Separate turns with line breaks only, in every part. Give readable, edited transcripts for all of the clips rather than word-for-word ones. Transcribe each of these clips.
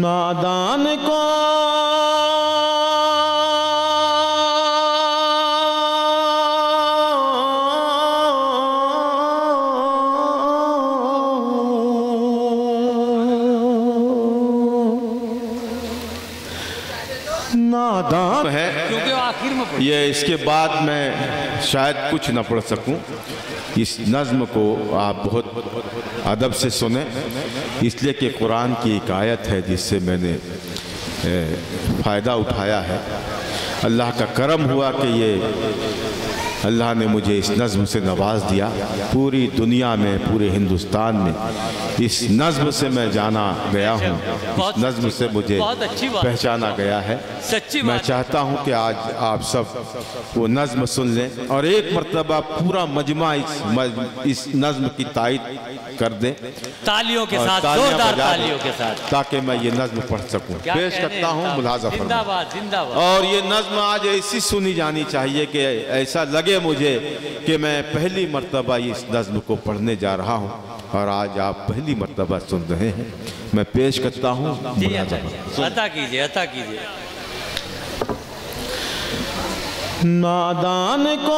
نادان کو نادان ہے
کیونکہ آخر میں
یہ اس کے بعد میں شاید کچھ نہ پڑھ سکوں. اس نظم کو آپ بہت ادب سے سنیں، اس لیے کہ قرآن کی ایک آیت ہے جس سے میں نے فائدہ اٹھایا ہے. اللہ کا کرم ہوا کہ یہ اللہ نے مجھے اس نظم سے نواز دیا. پوری دنیا میں، پورے ہندوستان میں اس نظم سے میں جانا گیا ہوں، اس نظم سے مجھے پہچانا گیا ہے. میں چاہتا ہوں کہ آج آپ سب وہ نظم سن لیں اور ایک مرتبہ پورا مجمع اس نظم کی تائید کر دیں
تالیوں کے ساتھ، زوردار تالیوں کے ساتھ،
تاکہ میں یہ نظم پڑھ سکوں. پیش کرتا ہوں ملاحظہ فرمائیں.
زندہ باد، زندہ باد.
اور یہ نظم آج ایسی سنی جانی چاہیے کہ ایسا لگے مجھے کہ میں پہلی مرتبہ اس نظم کو پڑھنے جا رہا ہوں اور آج آپ پہلی مرتبہ سن رہے ہیں. میں پیش کرتا ہوں.
جی عطا کیجئے، عطا کیجئے.
نادان کو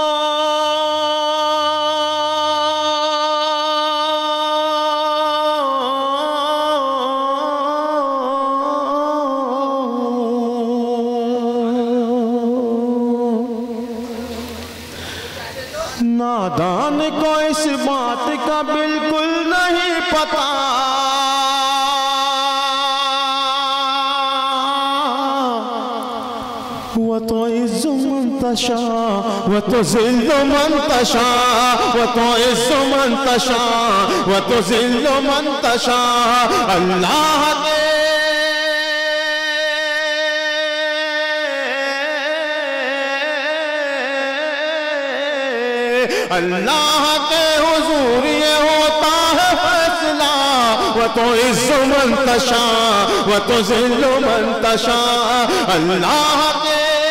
نادان کو اس بات کا بالکل نہیں پتا وَتُعِزُّ مَن تَشَاءُ وَتُذِلُّ مَن تَشَاءُ وَتُعِزُّ مَن تَشَاءُ وَتُذِلُّ مَن تَشَاءُ. اللہ کے اللہ کے حضور یہ ہوتا ہے فیصلہ. وَتُعِزُّ مَن تَشَاءُ وَتُذِلُّ مَن تَشَاءُ. اللہ کے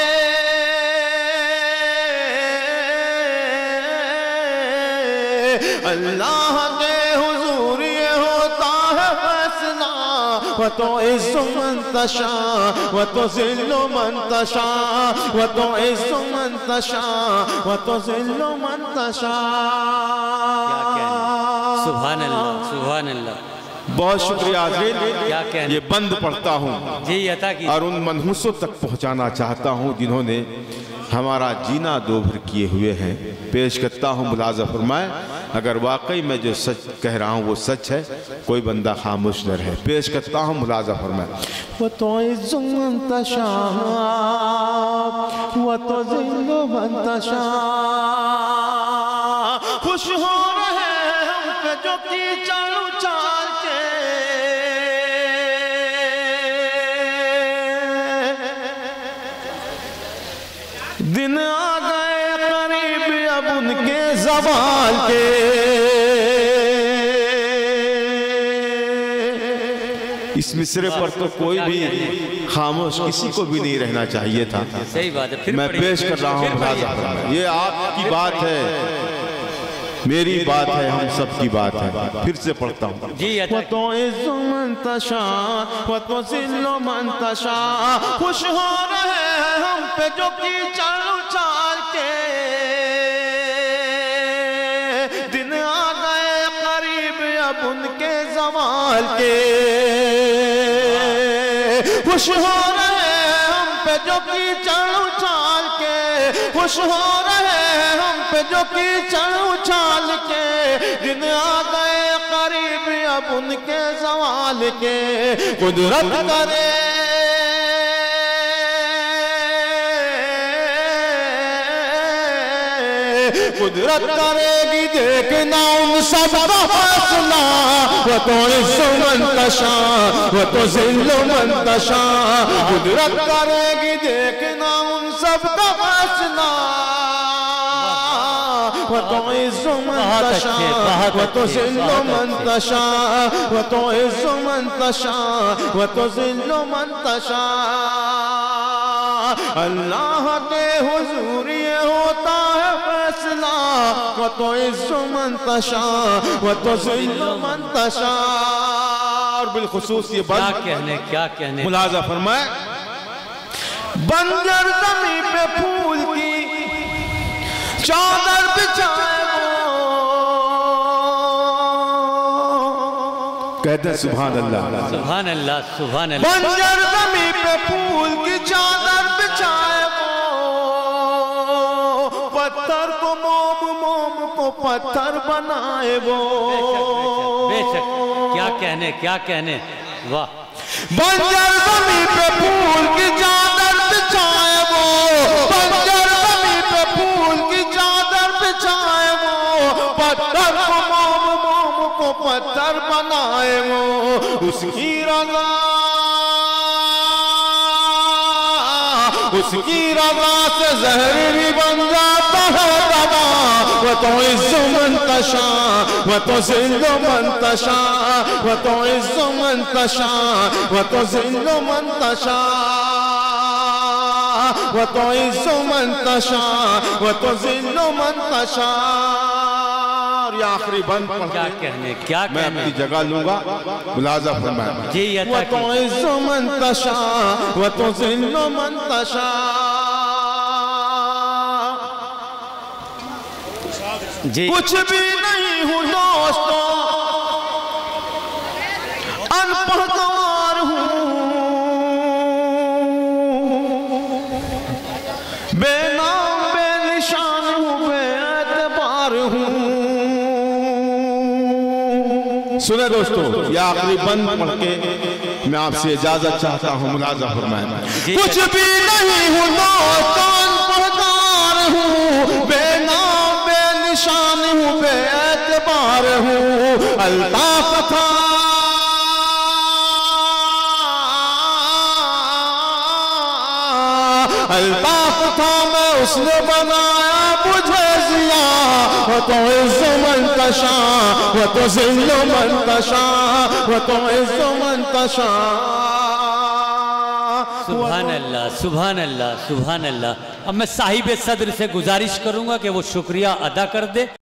حضور یہ ہوتا ہے فیصلہ. وَتُعِزُّ مَن تَشَاءُ وَتُذِلُّ مَن تَشَاءُ وَتُعِزُّ مَن تَشَاءُ وَتُذِلُّ مَن تَشَاءُ.
سبحان اللہ، سبحان اللہ.
بہت شکریہ حضرت. یہ بند پڑھتا ہوں
جی عطا کیجئے.
اور ان منحوسوں تک پہنچانا چاہتا ہوں جنہوں نے ہمارا جینا دوبھر کیے ہوئے ہیں. پیش کرتا ہوں ملاحظہ فرمائیں. اگر واقعی میں جو سچ کہہ رہا ہوں وہ سچ ہے، کوئی بندہ خاموش نہ رہے. پیش کرتا ہوں ملاحظہ فرمائیں. وَتُعِزُّ مَن تَشَاءُ وَتُذِلُّ مَن تَشَاءُ. خوش ہو رہے ہم پہ جو کیچڑ اچھال کے دن آ گئے قریب اب ان کے زوال کے. اس مصرے پر تو کوئی بھی خاموش کسی کو بھی نہیں رہنا چاہیے تھا.
صحیح بات ہے.
میں پیش کر رہا ہوں ملاحظہ فرمائیں. یہ آپ کی بات ہے، میری بات ہے، ہم سب کی بات ہے. پھر سے پڑھتا ہوں. وَتُعِزُّ مَن تَشَاءُ وَتُذِلُّ مَن تَشَاءُ. خوش ہو رہے ہیں ہم پہ جو کیچڑ اچھال کے دن آ گئے قریب اب ان کے زوال کے. خوش ہو رہے ہیں ہم پہ جو کیچڑ اچھال کے. خوش ہو رہے ہیں ہم پہ جو کیچڑ اچھال کے دن آ گئے قریب اب ان کے زوال کے. قدرت کرے قدرت کرے گی دیکھنا ان سب کا فیصلہ. وَتُعِزُّ مَن تَشَاءُ وَتُذِلُّ مَن تَشَاءُ. قدرت کرے گی دیکھنا ان سب کا فیصلہ. وَتُعِزُّ مَن تَشَاءُ وَتُذِلُّ مَن تَشَاءُ وَتُعِزُّ مَن تَشَاءُ وَتُذِلُّ مَن تَشَاءُ. اللہ کے حضور یہ ہوتا ہے فیصلہ. وَتُعِزُّ مَن تَشَاءُ وَتُذِلُّ مَن تَشَاءُ. اور بالخصوص یہ
کیا
بند
کہنے کیا کہنے
ملاحظہ فرمائے، بنجر زمین پہ پھول کی چادر بچھائے وہ، کہتے ہیں سبحان اللہ،
سبحان اللہ سبحان اللہ
بنجر زمین پہ پھول کی چادر بچھائے وہ، پتھر کو موم، موم کو پتھر بنائے وہ،
بے شک کیا کہنے واہ
بنجر زمین پہ پھول کی چادر بچھائے وہ، بنجر زمین پہ پھول کی چادر بچھائے وہ، پتھر کو موم، موم کو پتھر بنائے وہ، اس کی رضا سے زہر بھی بن جاتا ہے دوا، وَتُعِزُّ مَن تَشَاءُ وَتُذِلُّ مَن تَشَاءُ وَتُعِزُّ مَن تَشَاءُ وَتُذِلُّ مَن تَشَاءُ وَتُعِزُّ مَن تَشَاءُ وَتُذِلُّ مَن تَشَاءُ۔ یہ آخری بند پڑھ
کیا
دیں،
کہنے
میں اپنی جگہ لوں گا، ملاحظہ فرمائیں،
جی عطا کیجئے
وَتُعِزُّ مَن تَشَاءُ وَتُذِلُّ مَن تَشَاءُ۔
جی
کچھ بھی نہیں ہوں دوستوں، ان پڑھ گوار ہوں، بے نام بے نشان ہوں، بے اعتبار ہوں۔ سنیں دوستو، یہ آخری بند پڑھ کے میں آپ سے اجازت چاہتا ہوں، ملاحظہ فرمائیں، کچھ بھی نہیں ہوں دوستوں، ان پڑھ گوار ہوں، بے نام بے نشان ہوں، بے اعتبار ہوں، الطاف تھا الطاف تھا میں اس نے بنایا مجھے ضیا، وَتُعِزُّ مَن تَشَاءُ وَتُذِلُّ مَن تَشَاءُ وَتُعِزُّ مَن تَشَاءُ۔
سبحان اللہ سبحان اللہ سبحان اللہ۔ اب میں صاحب صدر سے گزارش کروں گا کہ وہ شکریہ ادا کر دے۔